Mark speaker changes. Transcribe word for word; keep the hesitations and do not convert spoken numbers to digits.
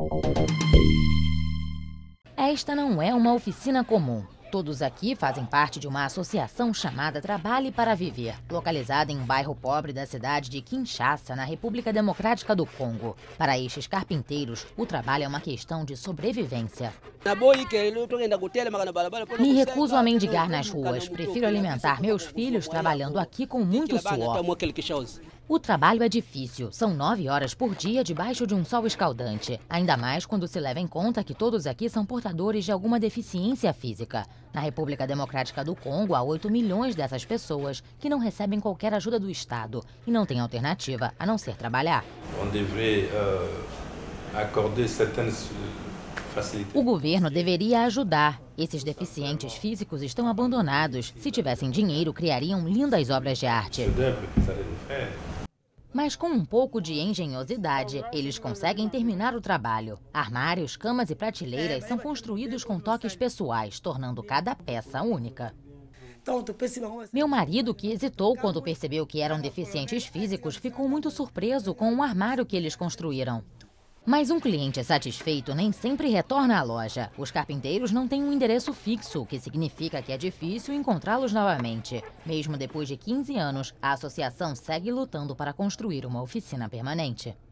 Speaker 1: Esta não é uma oficina comum. Todos aqui fazem parte de uma associação chamada Trabalhe para Viver, localizada em um bairro pobre da cidade de Kinshasa, na República Democrática do Congo. Para estes carpinteiros, o trabalho é uma questão de sobrevivência. Me recuso a mendigar nas ruas. Prefiro alimentar meus filhos trabalhando aqui com muito suor. O trabalho é difícil. São nove horas por dia debaixo de um sol escaldante. Ainda mais quando se leva em conta que todos aqui são portadores de alguma deficiência física. Na República Democrática do Congo, há oito milhões dessas pessoas que não recebem qualquer ajuda do Estado e não têm alternativa a não ser trabalhar. O governo deveria ajudar. Esses deficientes físicos estão abandonados. Se tivessem dinheiro, criariam lindas obras de arte. Mas com um pouco de engenhosidade, eles conseguem terminar o trabalho. Armários, camas e prateleiras são construídos com toques pessoais, tornando cada peça única. Meu marido, que hesitou quando percebeu que eram deficientes físicos, ficou muito surpreso com o armário que eles construíram. Mas um cliente satisfeito nem sempre retorna à loja. Os carpinteiros não têm um endereço fixo, o que significa que é difícil encontrá-los novamente. Mesmo depois de quinze anos, a associação segue lutando para construir uma oficina permanente.